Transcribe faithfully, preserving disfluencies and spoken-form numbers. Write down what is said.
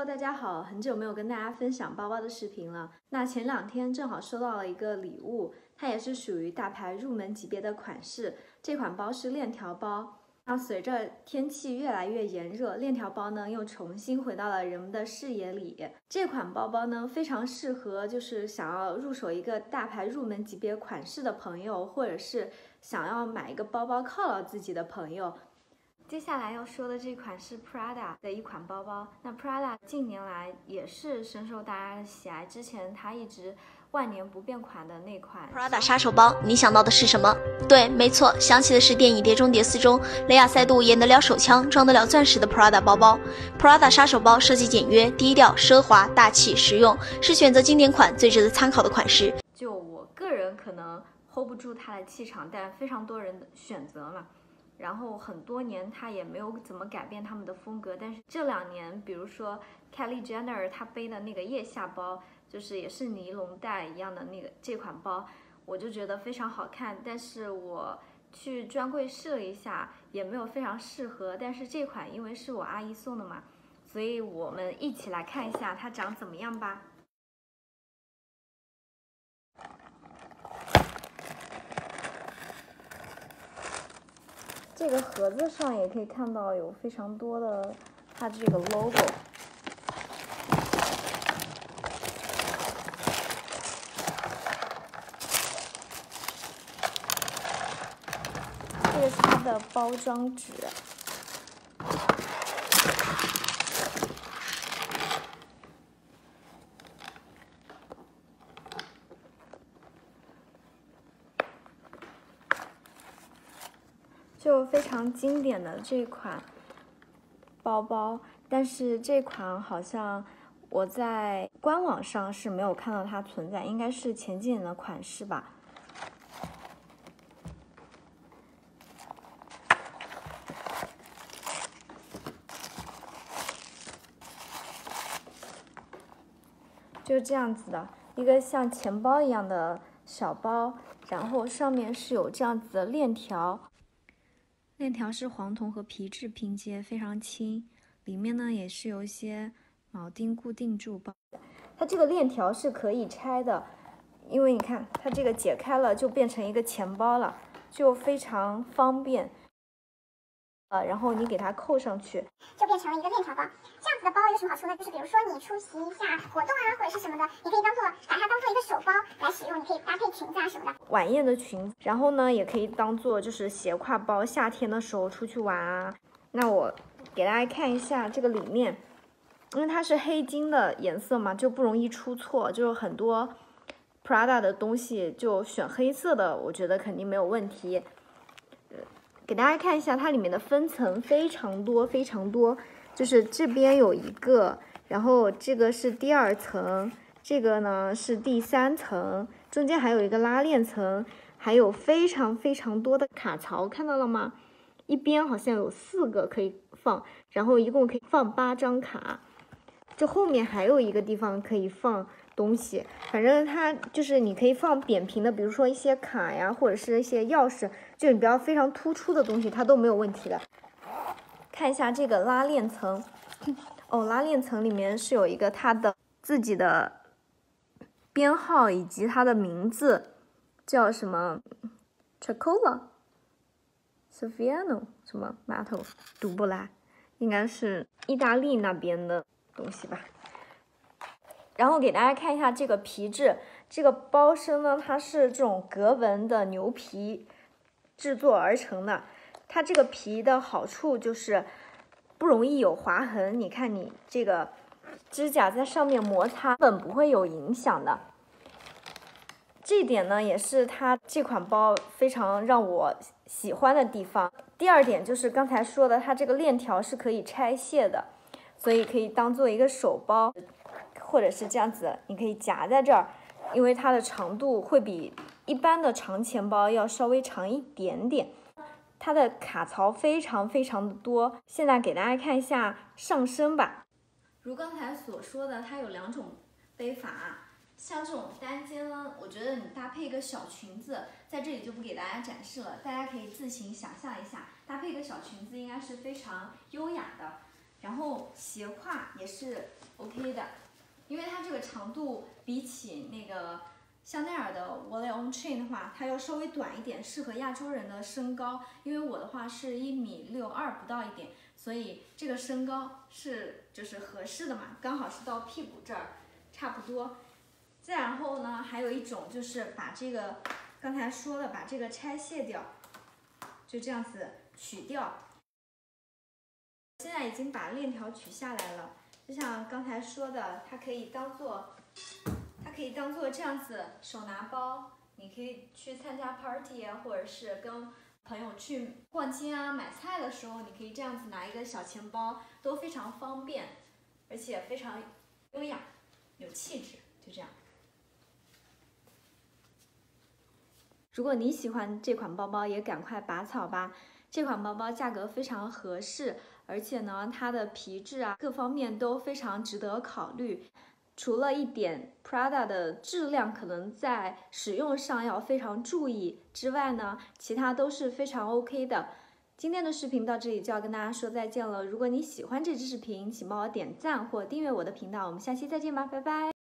Hello， 大家好，很久没有跟大家分享包包的视频了。那前两天正好收到了一个礼物，它也是属于大牌入门级别的款式。这款包是链条包。那随着天气越来越炎热，链条包呢又重新回到了人们的视野里。这款包包呢非常适合就是想要入手一个大牌入门级别款式的朋友，或者是想要买一个包包犒劳自己的朋友。接下来要说的这款是 Prada 的一款包包。那 Prada 近年来也是深受大家的喜爱，之前它一直万年不变款的那款 Prada 杀手包，你想到的是什么？对，没错，想起的是电影《碟中谍四》中雷亚塞杜演得了手枪、装得了钻石的 Prada 包包。Prada 杀手包设计简约、低调、奢华、大气、实用，是选择经典款最值得参考的款式。 就我个人可能 hold 不住它的气场，但非常多人的选择嘛。然后很多年他也没有怎么改变他们的风格，但是这两年，比如说 Kylie Jenner 她背的那个腋下包，就是也是尼龙带一样的那个这款包，我就觉得非常好看。但是我去专柜试了一下，也没有非常适合。但是这款因为是我阿姨送的嘛，所以我们一起来看一下它长怎么样吧。这个盒子上也可以看到有非常多的它这个 logo。这个是它的包装纸。就非常经典的这款包包，但是这款好像我在官网上是没有看到它存在，应该是前几年的款式吧。就这样子的一个像钱包一样的小包，然后上面是有这样子的链条。链条是黄铜和皮质拼接，非常轻。里面呢也是有一些铆钉固定住包。它这个链条是可以拆的，因为你看它这个解开了就变成一个钱包了，就非常方便。呃，然后你给它扣上去， 就变成了一个链条包。这样子的包有什么好处呢？就是比如说你出席一下活动啊，或者是什么的，你可以当做把它当做一个手包来使用，你可以搭配裙子啊什么的。 晚宴的裙子，然后呢也可以当做就是斜挎包，夏天的时候出去玩啊。那我给大家看一下这个里面，因为它是黑金的颜色嘛，就不容易出错。就是很多 Prada 的东西就选黑色的，我觉得肯定没有问题。给大家看一下它里面的分层非常多非常多，就是这边有一个，然后这个是第二层，这个呢是第三层，中间还有一个拉链层，还有非常非常多的卡槽，看到了吗？一边好像有四个可以放，然后一共可以放八张卡。这后面还有一个地方可以放东西，反正它就是你可以放扁平的，比如说一些卡呀，或者是一些钥匙，就你不要非常突出的东西，它都没有问题的。看一下这个拉链层，哦，拉链层里面是有一个它的自己的编号以及它的名字，叫什么 Chocola、Soffiano 什么 Mato 读不来，应该是意大利那边的东西吧。然后给大家看一下这个皮质，这个包身呢，它是这种格纹的牛皮制作而成的。它这个皮的好处就是不容易有划痕，你看你这个指甲在上面摩擦根本不会有影响的。这一点呢，也是它这款包非常让我喜欢的地方。第二点就是刚才说的，它这个链条是可以拆卸的，所以可以当做一个手包。或者是这样子，你可以夹在这儿，因为它的长度会比一般的长钱包要稍微长一点点。它的卡槽非常非常的多。现在给大家看一下上身吧。如刚才所说的，它有两种背法，像这种单肩呢，我觉得你搭配一个小裙子，在这里就不给大家展示了，大家可以自行想象一下，搭配一个小裙子应该是非常优雅的。 然后斜挎也是 OK 的，因为它这个长度比起那个香奈儿的 Wallet on Chain 的话，它要稍微短一点，适合亚洲人的身高。因为我的话是一米六二不到一点，所以这个身高是就是合适的嘛，刚好是到屁股这儿，差不多。再然后呢，还有一种就是把这个刚才说的，把这个拆卸掉，就这样子取掉。现在已经把链条取下来了，就像刚才说的，它可以当做，它可以当做这样子手拿包，你可以去参加 party 啊，或者是跟朋友去逛街啊、买菜的时候，你可以这样子拿一个小钱包，都非常方便，而且非常优雅、有气质，就这样。如果你喜欢这款包包，也赶快拔草吧！这款包包价格非常合适，而且呢，它的皮质啊各方面都非常值得考虑。除了一点 Prada 的质量可能在使用上要非常注意之外呢，其他都是非常 OK 的。今天的视频到这里就要跟大家说再见了。如果你喜欢这支视频，请帮我点赞或订阅我的频道。我们下期再见吧，拜拜！